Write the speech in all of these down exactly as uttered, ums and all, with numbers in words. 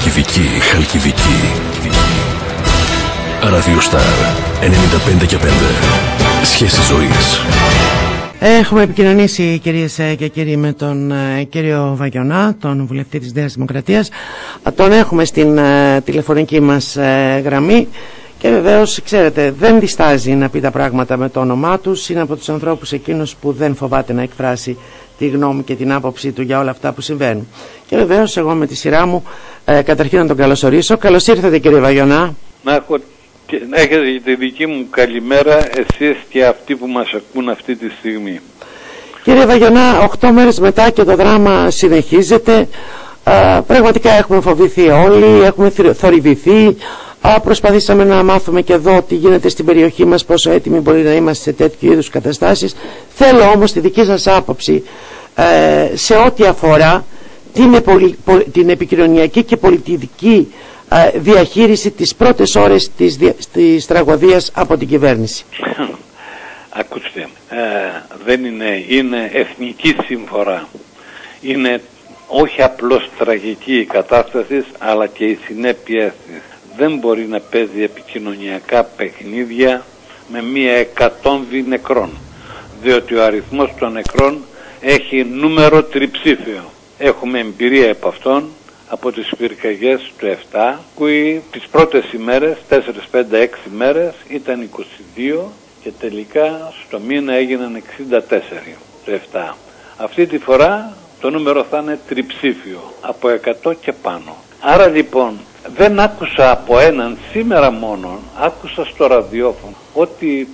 Χαλκιδική, Χαλκιδική. Ραδιοστάρ ενενήντα πέντε και πέντε. Σχέση ζωής. Έχουμε επικοινωνήσει, κυρίες και κύριοι, με τον κύριο Βαγιονά, τον βουλευτή της Νέας Δημοκρατίας. Τον έχουμε στην τηλεφωνική μας γραμμή και βεβαίως, ξέρετε, δεν διστάζει να πει τα πράγματα με το όνομά τους. Είναι από τους ανθρώπους εκείνους που δεν φοβάται να εκφράσει τη γνώμη και την άποψή του για όλα αυτά που συμβαίνουν. Και βεβαίως εγώ με τη σειρά μου ε, καταρχήν να τον καλωσορίσω. Καλώς ήρθατε, κύριε Βαγιονά. Να έχω, να έχετε τη δική μου καλημέρα εσείς και αυτοί που μας ακούν αυτή τη στιγμή. Κύριε Βαγιονά, οχτώ μέρες μετά και το δράμα συνεχίζεται. Ε, πραγματικά έχουμε φοβηθεί όλοι, έχουμε θορυβηθεί. Α, προσπαθήσαμε να μάθουμε και εδώ τι γίνεται στην περιοχή μας, πόσο έτοιμοι μπορεί να είμαστε σε τέτοιου είδους καταστάσεις. Θέλω όμως τη δική σας άποψη ε, σε ό,τι αφορά την, επολι, πο, την επικοινωνιακή και πολιτική ε, διαχείριση τις πρώτες ώρες της, της τραγωδίας από την κυβέρνηση. Ακούστε, ε, δεν είναι, είναι εθνική συμφορά. Είναι όχι απλώς τραγική η κατάσταση, αλλά και οι συνέπειες της. Δεν μπορεί να παίζει επικοινωνιακά παιχνίδια με μία εκατόμβη νεκρών, διότι ο αριθμός των νεκρών έχει νούμερο τριψήφιο. Έχουμε εμπειρία από αυτόν από τις πυρκαγιές του επτά, που τις πρώτες ημέρες, τέσσερα, πέντε, έξι ημέρες ήταν είκοσι δύο και τελικά στο μήνα έγιναν εξήντα τέσσερα το επτά. Αυτή τη φορά το νούμερο θα είναι τριψήφιο, από εκατό και πάνω. Άρα λοιπόν δεν άκουσα από έναν σήμερα μόνο, άκουσα στο ραδιόφωνο ότι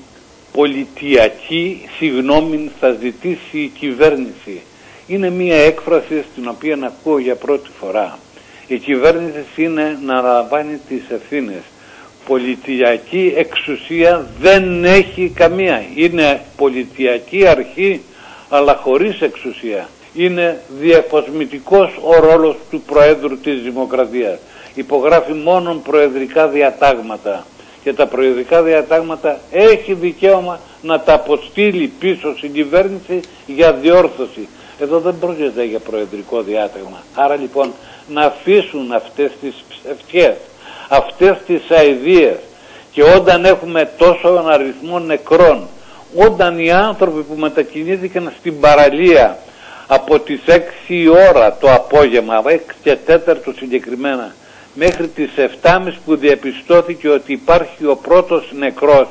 πολιτιακή συγγνώμη θα ζητήσει η κυβέρνηση. Είναι μια έκφραση στην οποία ακούω για πρώτη φορά. Η κυβέρνηση είναι να αναλαμβάνει τις ευθύνες. Πολιτιακή εξουσία δεν έχει καμία. Είναι πολιτιακή αρχή αλλά χωρίς εξουσία. Είναι διαφοσμητικός ο ρόλος του Προέδρου της Δημοκρατίας. Υπογράφει μόνο προεδρικά διατάγματα και τα προεδρικά διατάγματα έχει δικαίωμα να τα αποστείλει πίσω στην κυβέρνηση για διόρθωση. Εδώ δεν πρόκειται για προεδρικό διάταγμα. Άρα λοιπόν να αφήσουν αυτές τις ψευτιές, αυτές τις αηδίες, και όταν έχουμε τόσο αριθμό νεκρών, όταν οι άνθρωποι που μετακινήθηκαν στην παραλία από τις έξι η ώρα το απόγευμα, έξι και τέταρτο συγκεκριμένα, μέχρι τις επτά και μισή που διαπιστώθηκε ότι υπάρχει ο πρώτος νεκρός,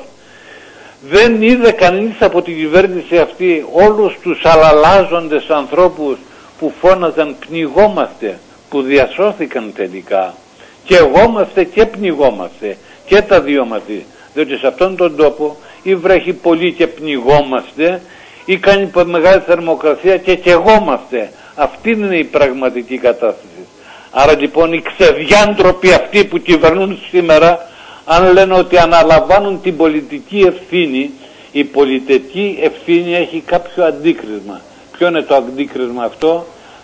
δεν είδε κανείς από την κυβέρνηση αυτή όλους τους αλλαλάζοντες ανθρώπους που φώναζαν πνιγόμαστε, που διασώθηκαν τελικά. Και εγόμαστε και πνιγόμαστε και τα δύο μαζί, διότι σε αυτόν τον τόπο ή βρέχει πολύ και πνιγόμαστε ή κάνει μεγάλη θερμοκρασία και καιγόμαστε. Αυτή είναι η πραγματική κατάσταση. Άρα λοιπόν οι ξεδιάντροποι αυτοί που κυβερνούν σήμερα, αν λένε ότι αναλαμβάνουν την πολιτική ευθύνη, η πολιτική ευθύνη έχει κάποιο αντίκρισμα. Ποιο είναι το αντίκρισμα αυτό?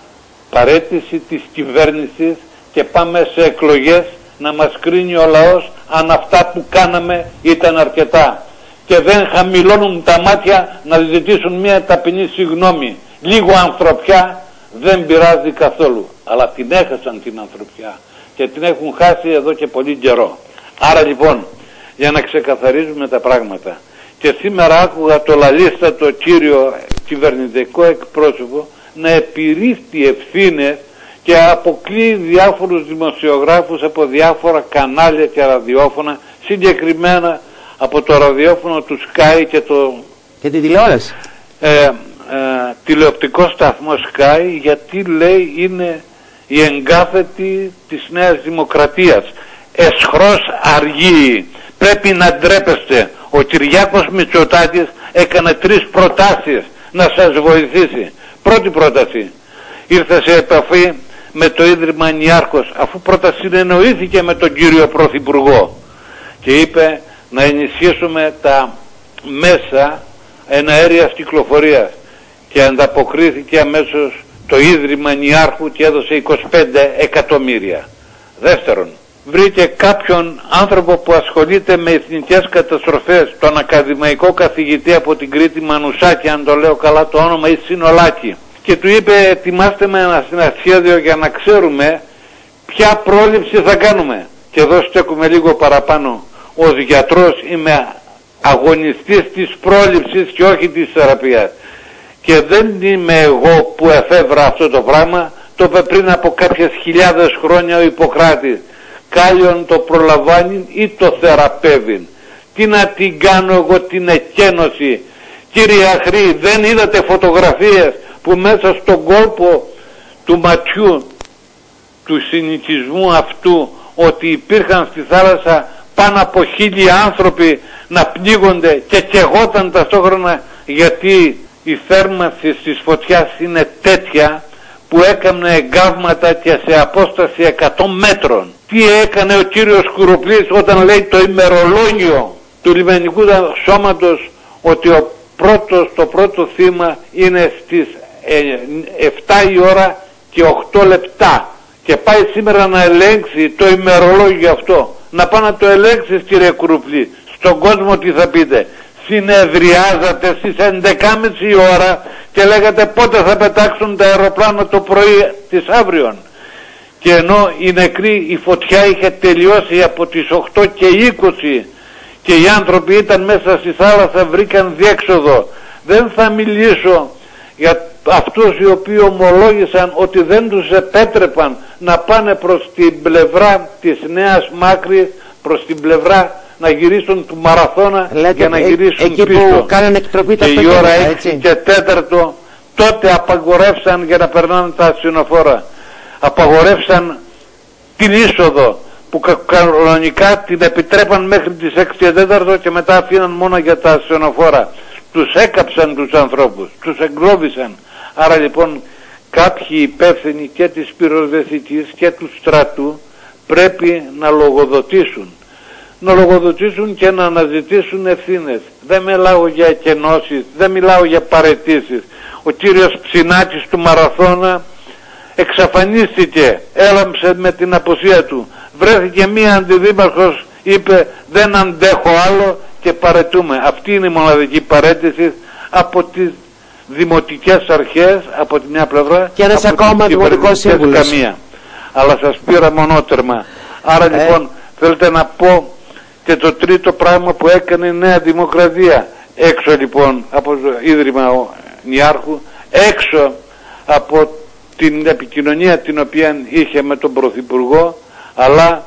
Παραίτηση της κυβέρνησης και πάμε σε εκλογές να μας κρίνει ο λαός αν αυτά που κάναμε ήταν αρκετά. Και δεν χαμηλώνουν τα μάτια να ζητήσουν μια ταπεινή συγγνώμη. Λίγο ανθρωπιά δεν πειράζει καθόλου. Αλλά την έχασαν την ανθρωπιά και την έχουν χάσει εδώ και πολύ καιρό. Άρα λοιπόν, για να ξεκαθαρίζουμε τα πράγματα, και σήμερα άκουγα το λαλίστατο κύριο κυβερνητικό εκπρόσωπο να επιρρύπτει ευθύνες και αποκλείει διάφορους δημοσιογράφους από διάφορα κανάλια και ραδιόφωνα, συγκεκριμένα από το ραδιόφωνο του Sky και το... και τη τηλεόραση. Ε, ε, τηλεοπτικό σταθμό Sky, γιατί λέει είναι η εγκάθετη της Νέας Δημοκρατίας. Εσχρός αργεί. Πρέπει να ντρέπεστε. Ο Κυριάκος Μητσοτάκης έκανε τρεις προτάσεις να σας βοηθήσει. Πρώτη πρόταση, ήρθε σε επαφή με το Ίδρυμα Νιάρχος, αφού πρώτα συνεννοήθηκε με τον κύριο Πρωθυπουργό και είπε να ενισχύσουμε τα μέσα εναέριας κυκλοφορίας, και ανταποκρίθηκε αμέσως το Ίδρυμα Νιάρχου και έδωσε είκοσι πέντε εκατομμύρια. Δεύτερον, βρήκε κάποιον άνθρωπο που ασχολείται με εθνικές καταστροφές, τον ακαδημαϊκό καθηγητή από την Κρήτη, Μανουσάκη, αν το λέω καλά το όνομα, ή Συνολάκη, και του είπε ετοιμάστε με ένα σχέδιο για να ξέρουμε ποια πρόληψη θα κάνουμε? Και εδώ στέκουμε λίγο παραπάνω. Ως γιατρός είμαι αγωνιστής της πρόληψης και όχι της θεραπείας. Και δεν είμαι εγώ που εφεύρα αυτό το πράγμα, το είπε πριν από κάποιες χιλιάδες χρόνια ο Ιπποκράτης. Κάλλιον το προλαμβάνει ή το θεραπεύει. Τι να την κάνω εγώ την εκένωση? Κύριε Αχρή, δεν είδατε φωτογραφίες που μέσα στον κόλπο του ματιού του συνοικισμού αυτού ότι υπήρχαν στη θάλασσα πάνω από χίλιοι άνθρωποι να πνίγονται και καιγόταν ταυτόχρονα, γιατί η θέρμανση της φωτιάς είναι τέτοια που έκανε εγκάβματα και σε απόσταση εκατό μέτρων. Τι έκανε ο κύριος Κουρουπλής όταν λέει το ημερολόγιο του λιμενικού σώματος ότι ο πρώτος, το πρώτο θύμα είναι στις επτά η ώρα και οκτώ λεπτά, και πάει σήμερα να ελέγξει το ημερολόγιο αυτό? Να πάει να το ελέγξει, κύριε Κουρουπλή, στον κόσμο τι θα πείτε? Συνεδριάζατε στις έντεκα και μισή ώρα και λέγατε πότε θα πετάξουν τα αεροπλάνα το πρωί της αύριον, και ενώ η νεκρή η φωτιά είχε τελειώσει από τις οκτώ και είκοσι και οι άνθρωποι ήταν μέσα στη θάλασσα, βρήκαν διέξοδο. Δεν θα μιλήσω για αυτούς οι οποίοι ομολόγησαν ότι δεν τους επέτρεπαν να πάνε προς την πλευρά της Νέας Μάκρης, προς την πλευρά να γυρίσουν του Μαραθώνα. Λέτε, για να γυρίσουν εκεί πίσω. Που κάνανε εκτροπή τα και η ώρα έξι και τέταρτο τότε απαγορεύσαν για να περνάνε τα ασθενοφόρα. Απαγορεύσαν την είσοδο που κανονικά την επιτρέπαν μέχρι τις έξι και τέταρτο και μετά αφήναν μόνο για τα ασθενοφόρα. Τους έκαψαν τους ανθρώπους, τους εγκλώβησαν. Άρα λοιπόν κάποιοι υπεύθυνοι και της πυροσβεστικής και του στρατού πρέπει να λογοδοτήσουν. Να λογοδοτήσουν και να αναζητήσουν ευθύνες. Δεν μιλάω για εκενώσεις, δεν μιλάω για παραιτήσεις. Ο κύριος Ψινάκης του Μαραθώνα εξαφανίστηκε, έλαμψε με την απουσία του. Βρέθηκε μία αντιδήμαρχος, είπε δεν αντέχω άλλο και παραιτούμε. Αυτή είναι η μοναδική παραίτηση από τις δημοτικές αρχές, από τη μια πλευρά, και ένας ακόμα δημοτικός σύμβουλος. Καμία. Αλλά σας πήρα μονότερμα. Άρα ε. λοιπόν θέλετε να πω και το τρίτο πράγμα που έκανε η Νέα Δημοκρατία. Έξω λοιπόν από το Ίδρυμα Νιάρχου, έξω από την επικοινωνία την οποία είχε με τον Πρωθυπουργό, αλλά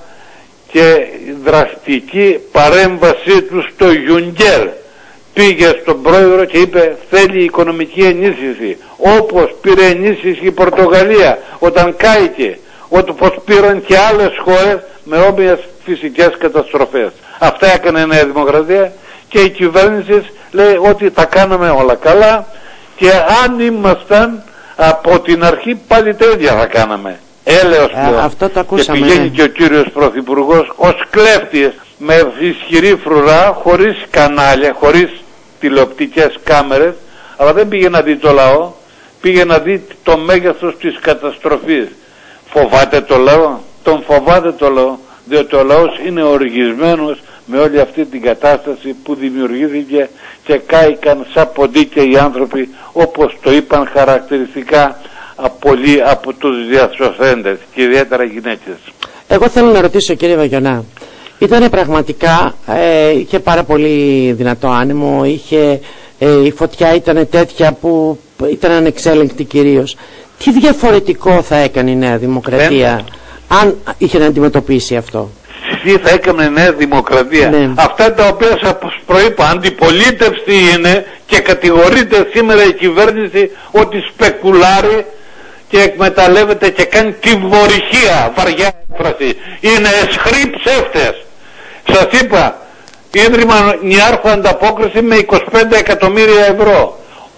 και δραστική παρέμβασή του στο Γιουνγκέρ. Πήγε στον πρόεδρο και είπε θέλει οικονομική ενίσχυση, όπως πήρε ενίσχυση η Πορτογαλία όταν κάηκε, όπως πήραν και άλλες χώρες με όμοιες φυσικές καταστροφές. Αυτά έκανε η Νέα Δημοκρατία και η κυβέρνηση λέει ότι τα κάναμε όλα καλά και αν ήμασταν από την αρχή πάλι τα ίδια θα κάναμε. Έλεος πλέον. Ε, αυτό το ακούσαμε. Και πηγαίνει ναι. και ο κύριος Πρωθυπουργός ως κλέφτης με ισχυρή φρουρά, χωρίς κανάλια, χωρίς τηλεοπτικές κάμερες, αλλά δεν πήγε να δει το λαό, πήγε να δει το μέγεθος της καταστροφής. Φοβάται το λαό? Τον φοβάται το λαό, διότι ο λαός είναι οργισμένος με όλη αυτή την κατάσταση που δημιουργήθηκε και κάηκαν σαν ποντίκια οι άνθρωποι, όπως το είπαν χαρακτηριστικά πολλοί από τους διασωθέντες και ιδιαίτερα γυναίκες. Εγώ θέλω να ρωτήσω, κύριε Βαγιονά, ήταν πραγματικά, ε, είχε πάρα πολύ δυνατό άνεμο, είχε, ε, η φωτιά ήταν τέτοια που ήταν ανεξέλεγκτη κυρίως. Τι διαφορετικό θα έκανε η Νέα Δημοκρατία Δεν... αν είχε να αντιμετωπίσει αυτό? Τι θα έκανε η Νέα Δημοκρατία? Ναι. Αυτά τα οποία σας προείπα, αντιπολίτευση είναι και κατηγορείται σήμερα η κυβέρνηση ότι σπεκουλάρει και εκμεταλλεύεται και κάνει τιμωρυχία, βαριά έκφραση. Είναι εσχροί ψεύτες. Σας είπα, Ίδρυμα Νιάρχου ανταπόκριση με είκοσι πέντε εκατομμύρια ευρώ.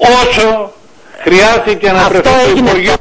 Όσο χρειάστηκε να βρεθεί το Υπουργείο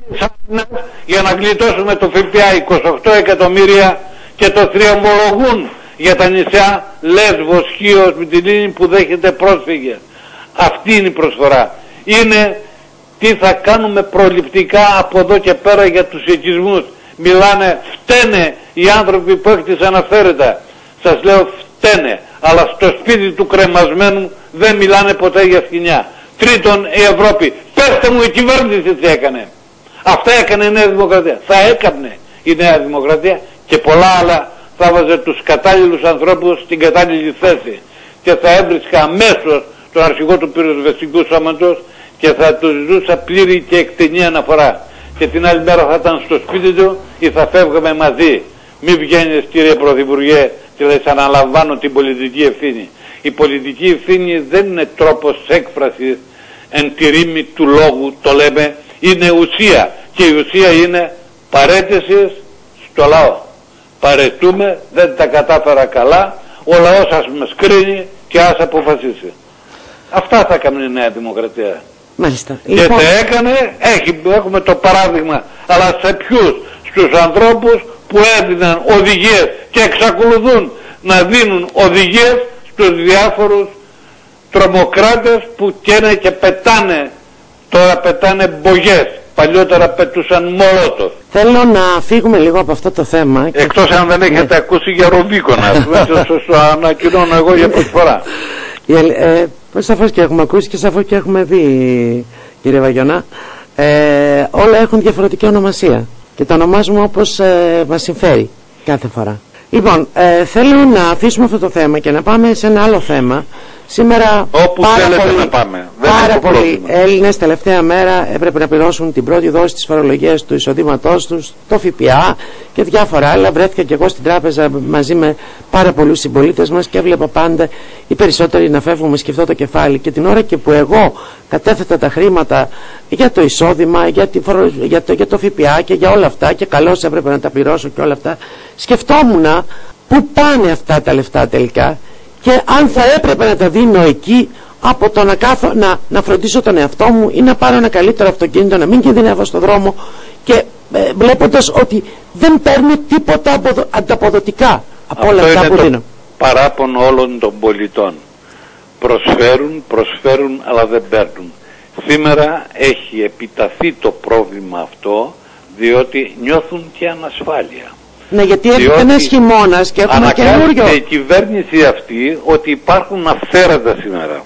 για να γλιτώσουμε το ΦΠΑ, είκοσι οκτώ εκατομμύρια, και το θριαμβολογούν για τα νησιά Λέσβος, Χίος, Μυτιλήνη που δέχεται πρόσφυγες. Αυτή είναι η προσφορά. Είναι τι θα κάνουμε προληπτικά από εδώ και πέρα για τους οικισμούς. Μιλάνε, φταίνε οι άνθρωποι που έκτισαν αυθαίρετα. Σας λέω φταίνε, αλλά στο σπίτι του κρεμασμένου δεν μιλάνε ποτέ για σκηνιά. Τρίτον, η Ευρώπη. Πέστε μου η κυβέρνηση τι έκανε. Αυτά έκανε η Νέα Δημοκρατία. Θα έκανε. η Νέα Δημοκρατία, και πολλά άλλα θα βάζε τους κατάλληλους ανθρώπους στην κατάλληλη θέση και θα έβρισκα αμέσως τον αρχηγό του πυροσβεστικού σώματος και θα του ζητούσα πλήρη και εκτενή αναφορά, και την άλλη μέρα θα ήταν στο σπίτι του ή θα φεύγαμε μαζί. Μη βγαίνεις, κύριε Πρωθυπουργέ, και λες αναλαμβάνω την πολιτική ευθύνη. Η πολιτική ευθύνη δεν είναι τρόπος έκφρασης εν τη ρήμη του λόγου, το λέμε, είναι ουσία, και η ουσία είναι παρέτηση στο λαό. Παρετούμε, δεν τα κατάφερα καλά, ο λαός ας μας κρίνει και ας αποφασίσει. Αυτά θα έκανε η Νέα Δημοκρατία. Μάλιστα. Και Λοιπόν... θα έκανε, έχει, έχουμε το παράδειγμα, αλλά σε ποιους? Στους ανθρώπους που έδιναν οδηγίες και εξακολουθούν να δίνουν οδηγίες στους διάφορους τρομοκράτες που καίνε και πετάνε, τώρα πετάνε μπογιές, παλιότερα πετούσαν μολότοφ. Θέλω να φύγουμε λίγο από αυτό το θέμα. Εκτός αν δεν έχετε ναι. ακούσει για Ρουμπίκονα, το ανακοινώνω εγώ για πρώτη φορά. Ε, σαφώς και έχουμε ακούσει και σαφώς και έχουμε δει, κύριε Βαγιονά, ε, όλα έχουν διαφορετική ονομασία και τα ονομάζουμε όπως ε, μας συμφέρει κάθε φορά. Λοιπόν, ε, θέλω να αφήσουμε αυτό το θέμα και να πάμε σε ένα άλλο θέμα. Σήμερα όπου πάρα θέλετε πολλοί, να πάμε. Δεν πάρα πολλοί Έλληνες τελευταία μέρα έπρεπε να πληρώσουν την πρώτη δόση της φορολογίας του εισοδήματός τους, το ΦΠΑ και διάφορα άλλα. Βρέθηκα και εγώ στην τράπεζα μαζί με πάρα πολλούς συμπολίτες μας και έβλεπα πάντα οι περισσότεροι να φεύγουν με σκεφτό το κεφάλι, και την ώρα και που εγώ κατέθετα τα χρήματα για το εισόδημα, για, τη φορο... για, το... για το ΦΠΑ και για όλα αυτά, και καλώς έπρεπε να τα πληρώσω και όλα αυτά, σκεφτόμουν πού πάνε αυτά τα λεφτά τελικά και αν θα έπρεπε να τα δίνω εκεί από το να, κάθω, να, να φροντίσω τον εαυτό μου ή να πάρω ένα καλύτερο αυτοκίνητο, να μην κινδυνεύω στον δρόμο, και ε, βλέποντας ότι δεν παίρνω τίποτα αποδο, ανταποδοτικά από όλα αυτά που δίνω. Αυτό είναι το παράπονο όλων των πολιτών. Προσφέρουν, προσφέρουν αλλά δεν παίρνουν. Σήμερα έχει επιταθεί το πρόβλημα αυτό, διότι νιώθουν και ανασφάλεια. Ναι, γιατί έρχεται ένας χειμώνας και έχουμε καινούριο. Ανακάλυψε η κυβέρνηση αυτή ότι υπάρχουν αυθαίρετα σήμερα.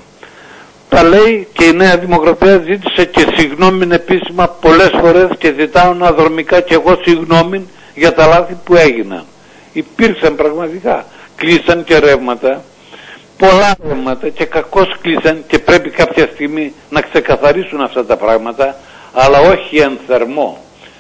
Τα λέει και η Νέα Δημοκρατία, ζήτησε και συγγνώμη επίσημα πολλές φορές και ζητάω αναδρομικά και εγώ συγγνώμη για τα λάθη που έγιναν. Υπήρξαν πραγματικά. Κλείσαν και ρεύματα, πολλά ρεύματα, και κακώς κλείσαν, και πρέπει κάποια στιγμή να ξεκαθαρίσουν αυτά τα πράγματα, αλλά όχι εν θερμό.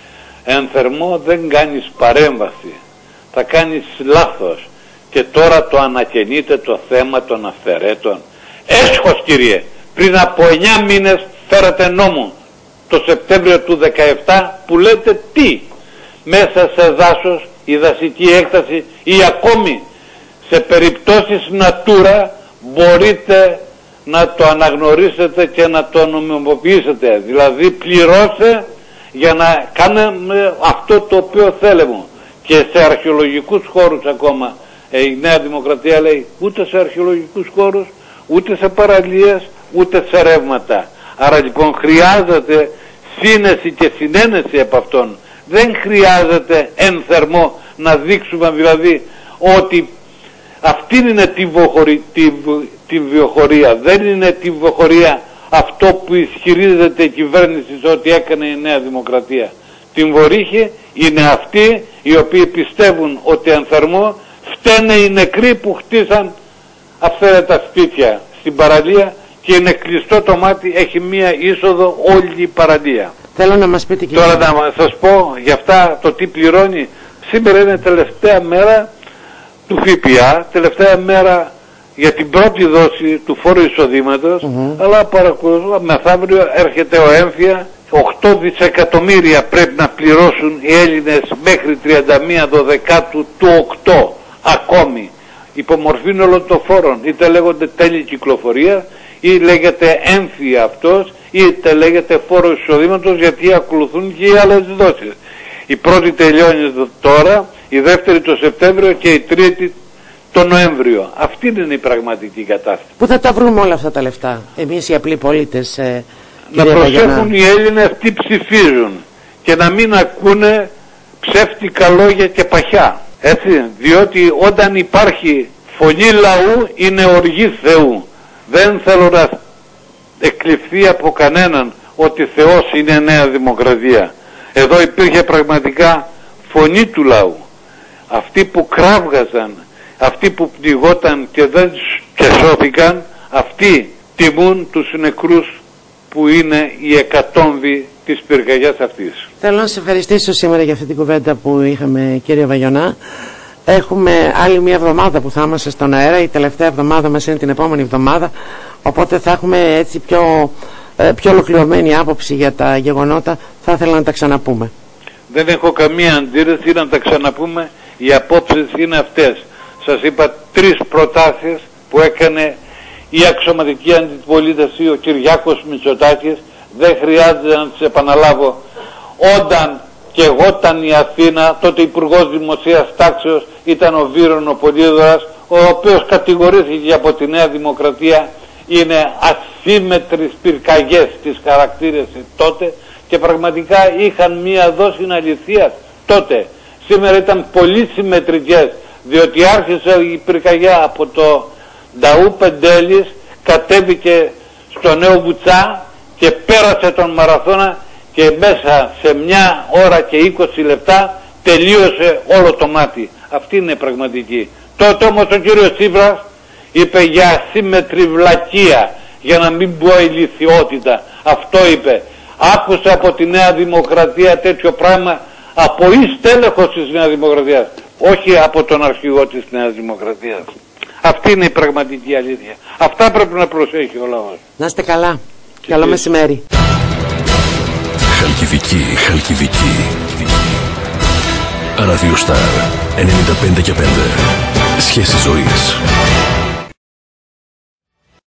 Εν θερμό δεν κάνεις παρέμβαση, θα κάνεις λάθος, και τώρα το ανακαινείται το θέμα των αυθαιρέτων. Έσχος, κύριε, πριν από εννιά μήνες φέρατε νόμο το Σεπτέμβριο του δεκαεπτά που λέτε τι? Μέσα σε δάσος, η δασική έκταση ή ακόμη σε περιπτώσεις Natura μπορείτε να το αναγνωρίσετε και να το νομιμοποιήσετε, δηλαδή πληρώσε για να κάνουμε αυτό το οποίο θέλουμε. Και σε αρχαιολογικούς χώρους ακόμα ε, η Νέα Δημοκρατία λέει ούτε σε αρχαιολογικούς χώρους, ούτε σε παραλίες, ούτε σε ρεύματα. Άρα λοιπόν χρειάζεται σύνεση και συνένεση από αυτόν. Δεν χρειάζεται εν θερμό να δείξουμε δηλαδή ότι αυτή είναι τη, βοχωρη, τη, τη βιοχωρία. Δεν είναι τη βιοχωρία αυτό που ισχυρίζεται η κυβέρνηση ότι έκανε η Νέα Δημοκρατία. Την βορύχη είναι αυτοί οι οποίοι πιστεύουν ότι εν θερμό φταίνε οι νεκροί που χτίσαν αυθαίρετα σπίτια στην παραλία, και είναι κλειστό το μάτι, έχει μία είσοδο όλη η παραλία. Θέλω να μας πείτε και τώρα να σας πω για αυτά το τι πληρώνει. Σήμερα είναι τελευταία μέρα του ΦΠΑ, τελευταία μέρα για την πρώτη δόση του φόρου εισοδήματος, mm-hmm. αλλά παρακολουθώ, μεθαύριο έρχεται ο έμφυα, οκτώ δισεκατομμύρια πρέπει να πληρώσουν οι Έλληνες μέχρι τριάντα μία Δωδεκάτου του οκτώ ακόμη, υπομορφήν όλων των φόρων, είτε λέγονται τέλη κυκλοφορία ή λέγεται έμφυα αυτός, είτε λέγεται φόρο εισοδήματος, γιατί ακολουθούν και οι άλλες δόσεις. Η πρώτη τελειώνει τώρα, η δεύτερη το Σεπτέμβριο και η τρίτη το Νοέμβριο. Αυτή είναι η πραγματική κατάσταση. Πού θα τα βρούμε όλα αυτά τα λεφτά, εμείς οι απλοί πολίτες? Ε, να προσέχουν οι Έλληνες τι ψηφίζουν και να μην ακούνε ψεύτικα λόγια και παχιά. Έτσι, διότι όταν υπάρχει φωνή λαού είναι οργή Θεού. Δεν θέλω να εκλειφθεί από κανέναν ότι Θεός είναι Νέα Δημοκρατία. Εδώ υπήρχε πραγματικά φωνή του λαού, αυτοί που κράβγαζαν, αυτοί που πνιγόταν και δεν και σώθηκαν, αυτοί τιμούν τους νεκρούς που είναι η εκατόμβη της πυρκαγιάς αυτής. Θέλω να σας ευχαριστήσω σήμερα για αυτή την κουβέντα που είχαμε, κύριε Βαγιονά. Έχουμε άλλη μια εβδομάδα που θα είμαστε στον αέρα. Η τελευταία εβδομάδα μας είναι την επόμενη εβδομάδα, οπότε θα έχουμε έτσι πιο, πιο ολοκληρωμένη άποψη για τα γεγονότα. Θα ήθελα να τα ξαναπούμε. Δεν έχω καμία αντίρρηση να τα ξαναπούμε. Οι απόψεις είναι αυτές. Σας είπα τρεις προτάσεις που έκανε η αξιωματική αντιπολίτευση, ο Κυριάκος Μητσοτάκης. Δεν χρειάζεται να τις επαναλάβω. Όταν και εγώ ήταν η Αθήνα, τότε υπουργός Δημοσίας Τάξεως ήταν ο Βύρον ο Πολύδωρας, ο οποίος κατηγορήθηκε από τη Νέα Δημοκρατία. Είναι ασύμμετρες πυρκαγιές της χαρακτήρες τότε και πραγματικά είχαν μία δόση αληθείας τότε. Σήμερα ήταν πολύ συμμετρικές, διότι άρχισε η πυρκαγιά από το Νταού Πεντέλης, κατέβηκε στο Νέο Βουτσά και πέρασε τον Μαραθώνα και μέσα σε μια ώρα και είκοσι λεπτά τελείωσε όλο το μάτι. Αυτή είναι πραγματική. Τότε όμως ο κύριος Τσίπρας είπε για ασύμμετρη βλακεία, για να μην πω ηλιθιότητα. Αυτό είπε. Άκουσε από τη Νέα Δημοκρατία τέτοιο πράγμα, από ή στέλεχος της Νέας Δημοκρατίας, όχι από τον αρχηγό της Νέας Δημοκρατίας. Αυτή είναι η πραγματική αλήθεια. Αυτά πρέπει να προσέχει ο λαός. Να είστε καλά. Και καλό μεσημέρι. Χαλκιδική, Χαλκιδική. Ραδιοστάρ ενενήντα πέντε και πέντε. Σχέση ζωής.